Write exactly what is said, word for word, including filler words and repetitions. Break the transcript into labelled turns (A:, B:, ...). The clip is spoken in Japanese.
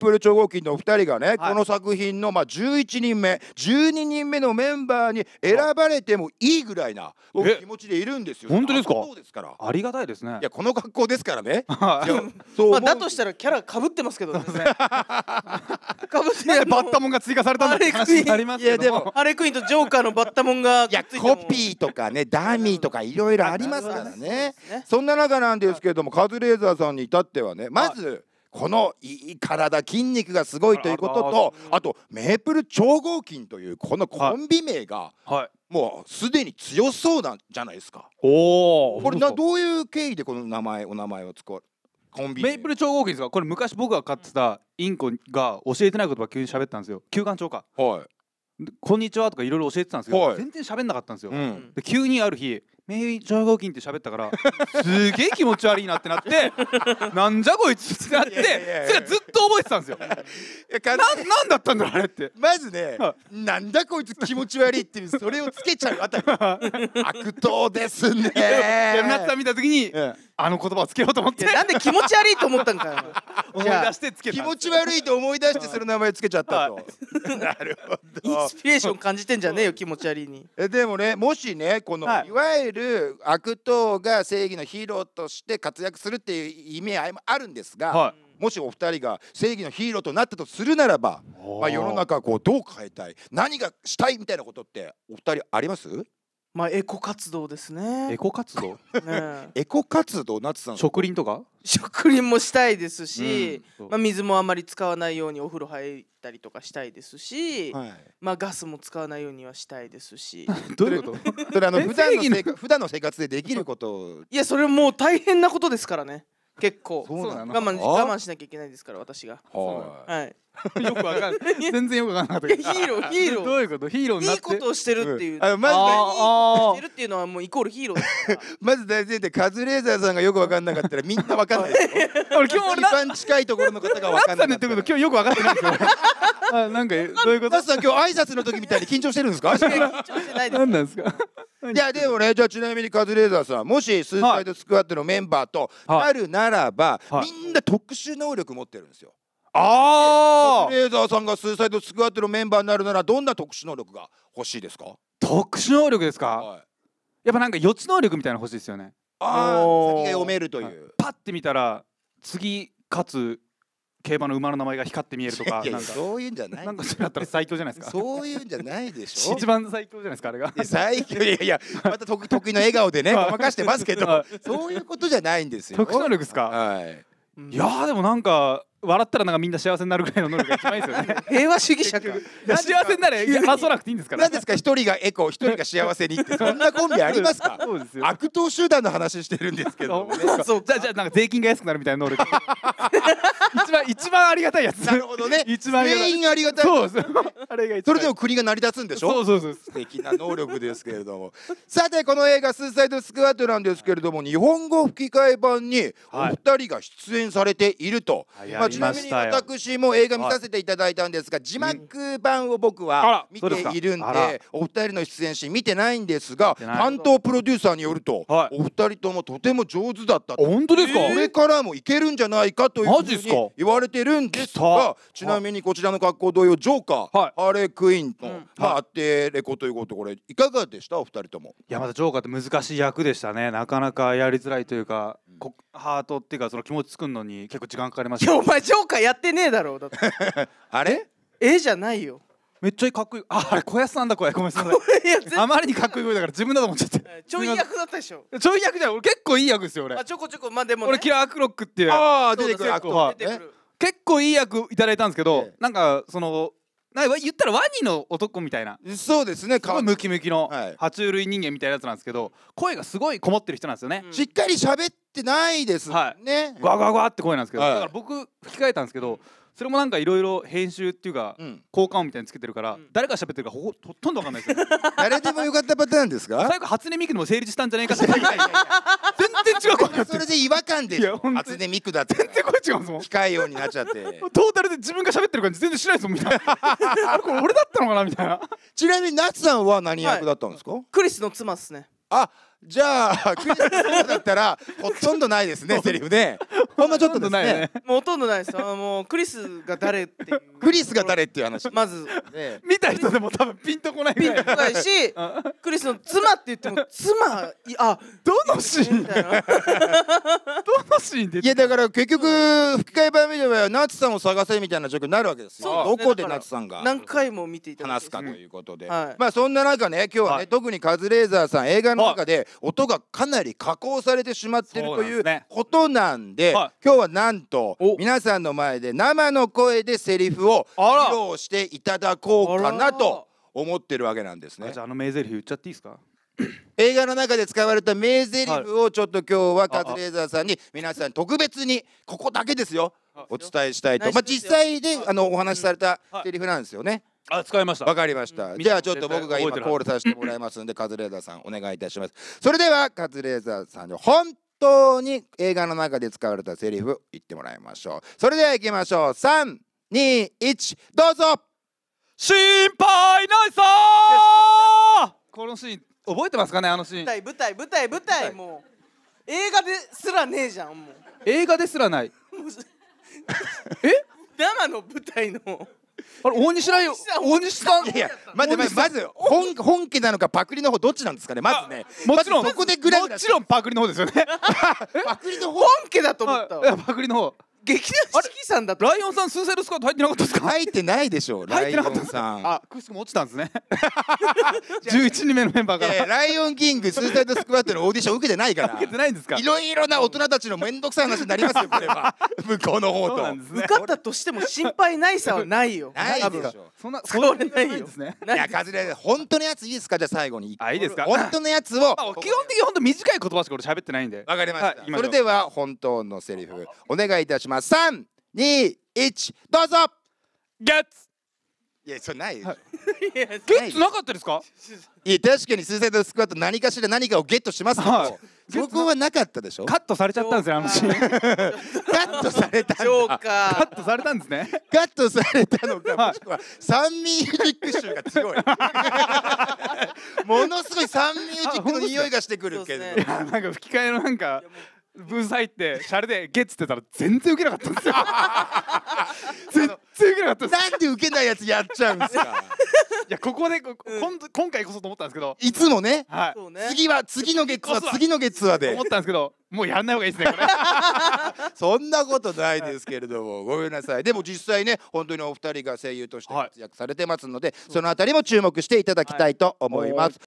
A: プル超合金のお二人がね、はい、この作品のまあじゅういちにんめじゅうににんめのメンバーに選ばれてもいいぐらいな気持ちでいるんですよ。
B: 本当ですか？
A: そうですから。
B: ありがたいですね。
A: いやこの格好ですからね。
C: そうまあだとしたらキャラ被ってますけどね。被って
B: バッタモンが追加されたんだって話になりますけども、
C: ハーレークイーンとジョーカーのバッタモンが
A: いやコピーとかねダミーとかいろいろありますからね。そんな中なんですけれども、カズレーザーさんに至ってはね、まずこのいい体筋肉がすごいということと、あとメープル超合金というこのコンビ名がもうすでに強そうなんじゃないですか。
B: おお、
A: これなどういう経緯でこの名前お名前を使うコンビ名？
B: メープル超合金ですか？これ昔僕が飼ってたインコが教えてない言葉急に喋ったんですよ。休館長か。
A: はい。
B: こんにちはとかいろいろ教えてたんですけど、はい、全然喋んなかったんですよ。うん、で急にある日メープル超合金って喋ったからすげえ気持ち悪いなってなってなんじゃこいつってなって、それずっと覚えてたんですよ。な, なんだったんだろうあれって。
A: まずね、はい、なんだこいつ気持ち悪いっていうそれをつけちゃうあたり悪党ですね。
B: やなった見た時に、うん、あの言葉をつけようと思って、
C: なんで気持ち悪いと思ったんかよ。
B: 思い出してつけた。
A: 気持ち悪いと思い出してその名前つけちゃったと。なるほど。
C: インスピレーション感じてんじゃねえよ気持ち悪いに。
A: えでもね、もしねこの、はい、いわゆる悪党が正義のヒーローとして活躍するっていう意味合いもあるんですが、はい、もしお二人が正義のヒーローとなったとするならば、まあ、世の中をこうどう変えたい、何がしたいみたいなことってお二人あります？
C: まあエコ活動ですね。
B: エコ活動？
A: ね、エコ活動なってたんですか？
B: 植林とか？
C: 植林もしたいですし、うん、まあ水もあまり使わないようにお風呂入ったりとかしたいですし、はい、まあガスも使わないようにはしたいですし。
B: どういうこと？
A: それあの普段の生活普段の生活でできることを。
C: いやそれもう大変なことですからね。結構
A: そうなの？
C: 我慢我慢しなきゃいけないですから私が。
A: はい。
B: よくわかんない。全然よくわかんなかった。
C: ヒーローヒーロー。
B: どういうこと？ヒーローになって
C: いいことをしてるっていう。
A: あのまず
C: いいことをしてるっていうのはもうイコールヒーローですから。
A: まず大前提カズレーザーさんがよくわかんなかったらみんなわかんないですよ。
B: 俺今日俺
A: 一番近いところの方がわかんない。
B: ナツさんの言ってること今日よくわかってないですよ。あなんかどういうこと？
A: ナツさん今日挨拶の時みたいに緊張してるんですか？
C: 緊張してないです。
B: なんなんですか？
A: いやでもね、じゃあちなみにカズレーザーさん、もしスーサイドスクワットのメンバーとなるならば、はい、みんな特殊能力持ってるんですよ。
B: ああ。
A: カズレーザーさんがスーサイドスクワットのメンバーになるならどんな特殊能力が欲しいですか？
B: 特殊能力ですか？はい、やっぱなんか予知能力みたいなの欲しいですよね。
A: ああ、先が読めるという、はい、
B: パッて見たら次勝つ競馬の馬の名前が光って見えるとか、
A: なんかそういうんじゃない。
B: なんかそれだったら最強じゃないですか。
A: そういうんじゃないでしょ。
B: 一番最強じゃないですかあれが。
A: 最強。いやいや、また得意の笑顔でねごまかしてますけど、そういうことじゃないんですよ。
B: 特殊能力ですか？はい。いやでもなんか笑ったらなんかみんな幸せになるぐらいの能力が一番いいですよね。
C: 平和主義者か。
B: 幸せになれ発想なくていいんですから。
A: 何ですか一人がエコ一人が幸せにってそんなコンビありますか？
B: そうですよ。
A: 悪党集団の話してるんですけど。
B: そうじゃあじゃあなんか税金が安くなるみたいな能力。一番一番ありがたいやつ。
A: なるほどね。
B: 一番
A: 全員ありがたい。
B: そうです。あれが一番。
A: それでも国が成り立つんでしょ？
B: そうそうそう。
A: 素敵な能力ですけれども。さてこの映画スーサイドスクワットなんですけれども、日本語吹き替え版にお二人が出演されていると。まあちなみに私も映画見させていただいたんですが、字幕版を僕は見ているんでお二人の出演シーン見てないんですが、担当プロデューサーによるとお二人ともとても上手だったと。
B: 本当ですか？
A: これからもいけるんじゃないかというふうに言われてるんですが、ちなみにこちらの格好同様ジョーカー、ハーレークイーンとまあ当てレコということ、これいかがでしたお二人とも？
B: いやまだジョーカーって難しい役でしたね。なかなかやりづらいというか、ハートっていうかその気持ち作るのに結構時間かかりました。
C: いやお前ジョーカーやってねえだろ。だって
A: あれ
C: 絵じゃないよ。
B: めっちゃかっこいい。あ、あれ小安さんだこれ。ごめんなさい。あまりにかっこいい声だから自分だと思っちゃって。
C: ちょい役だったでしょ。
B: ちょい役じゃん。俺結構いい役ですよ俺。
C: あちょこちょこまあでも
B: 俺キラークロックっていう。
A: ああ出てくる。
B: 結構いい役いただいたんですけど、なんかそのなんか言ったらワニの男みたいな。
A: そうですね。
B: すごいムキムキの爬虫類人間みたいなやつなんですけど、声がすごいこもってる人なんですよね。
A: しっかり喋ってないですね。
B: ガガガって声なんですけど、だから僕吹き替えたんですけど。それもなんかいろいろ編集っていうか効果音みたいにつけてるから誰が喋ってるかほとんどわかんないですよ。
A: 誰でもよかったパターンですか？
B: 最後初音ミクも成立したんじゃないかって。全然違う声になってる。
A: それで違和感でしょ。初音ミクだって
B: 全然声違うんですもん。
A: 機械音になっちゃって
B: トータルで自分が喋ってる感じ全然しないですもんみたいな。あれこれ俺だったのかなみたいな。
A: ちなみに夏さんは何役だったんですか？
C: クリスの妻ですね。
A: あ、 じゃあクリスそうだったらほとんどないですねセリフね。ほんのちょっとですね。
C: もうほとんどないです。あのもうクリスが誰っていう。
A: クリスが誰っていう話。
C: まず
A: ね
B: 見た人でも多分ピンとこないぐ
C: ピ
B: らい。
C: ンとこないし、クリスの妻って言っても妻いあ
B: どのシーン
C: みたいな。
B: どのシーンで
A: いやだから結局吹き替え版見ればナツさんを探せみたいな状況になるわけですよ。どこでナツさんが
C: 何回も見ていただいて
A: 話すかということで、
C: はい
A: まあそんな中ね今日はね、
B: はい
A: 特にカズレーザーさん映画の中で音がかなり加工されてしまってるという
B: そうなんですね
A: ことなんで、
B: はい
A: 今日はなんと
C: お
A: 皆さんの前で生の声でセリフを
B: あら
A: 披露していただこうかなと思ってるわけなんですね
B: あ。じゃああの名台詞言っちゃっていいですか？
A: 映画の中で使われた名台詞をちょっと今日はカズレーザーさんに皆さん特別にここだけですよお伝えしたいと。まあ実際であのお話しされたセリフなんですよね。
B: あ、使いました。
A: わかりました。じゃあちょっと僕が今コールさせてもらいますんでカズレーザーさんお願いいたします。それではカズレーザーさんの本当に映画の中で使われたセリフ言ってもらいましょう。それでは行きましょう。さん、に、いちどうぞ。
B: 心配ないさー。このシーン覚えてますかね？あのシーン。
C: 舞台舞台舞台舞台もう映画ですらねえじゃんもう。
B: 映画ですらない。え？
C: 生の舞台の
B: あれ大西ライオン大西さん。
A: いやいや待って待ってまず本本家なのかパクリの方どっちなんですかねまずね。
B: もちろん
A: まずそこでグラグラ
B: もちろんパクリの方ですよね。
A: パクリの方
C: 本家だと思ったわ。
B: はいパクリの方。
C: 劇団四季さんだと。
B: ライオンさんスーサイドスクワット入ってなかったですか？
A: 入ってないでしょうライオ
B: 入ってなかった
A: ンさん。
B: あ、くしくも落ちたんですね。じゅういちにんめのメンバーか
A: いやいや
B: ら。
A: ライオンキングスーサイドスクワットのオーディション受けてないから
B: 受けてないんですか？
A: いろいろな大人たちの面倒くさい話になりますよこれは向こうの方
B: そう
A: と
B: なんですね
C: 受。かったとしても心配ないさはないよ。
A: ないでしょ。
B: そんな
C: 使われないよ
B: ですね。
A: いやカズレーザー本当のやついいですかじゃあ最後に
B: あ、いいですか？
A: 本当のやつを
B: まあ基本的に本当短い言葉しか俺喋ってないんで。
A: わかりました、
B: はい今
A: それでは本当のセリフお願いいたします。さん、に、いちどうぞ。
B: ゲッツ。
A: いやそれないでしょ、
B: はい
C: いや
B: ゲッツなかったですか？
A: いや確かにスーサイドスクワット何かしら何かをゲットしますけど、
B: はい
A: そこはなかったでしょ。
B: カットされちゃったんですよあのシーン。
A: カットされたん
C: ジョー
A: だ
C: カ
B: カットされたんですね。
A: カットされたのか、
B: はい
A: もしくは酸味ミュージック臭が強いものすごい酸味ミュージックの匂いがしてくるけど、
C: そうですね
B: いやなんか吹き替えのなんかブース入ってシャレでゲッツって言ったら全然ウケなかったんですよ。全然ウケなかったです。
A: なんで受けないやつやっちゃうんですか
B: いやここでここん今回こそと思ったんですけど、
A: いつもね
B: はい。
C: そうね。
A: 次は次の月は次の月はで
B: 思ったんですけど、もうやんない方がいいですねこれ。
A: そんなことないですけれどもごめんなさい。でも実際ね本当にお二人が声優として活躍されてますので、そのあたりも注目していただきたいと思います。